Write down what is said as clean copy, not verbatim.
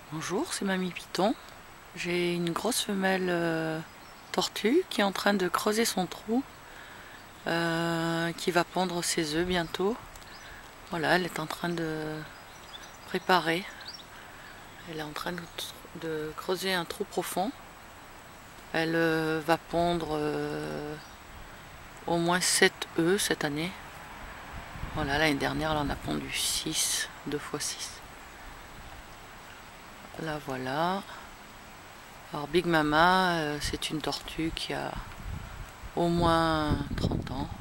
Bonjour, c'est Mamie Piton. J'ai une grosse femelle tortue qui est en train de creuser son trou, qui va pondre ses œufs bientôt. Voilà, elle est en train de préparer. Elle est en train de creuser un trou profond. Elle va pondre au moins 7 œufs cette année. Voilà, l'année dernière, elle en a pondu 6, 2 fois 6. Là voilà. Alors Big Mama, c'est une tortue qui a au moins 30 ans.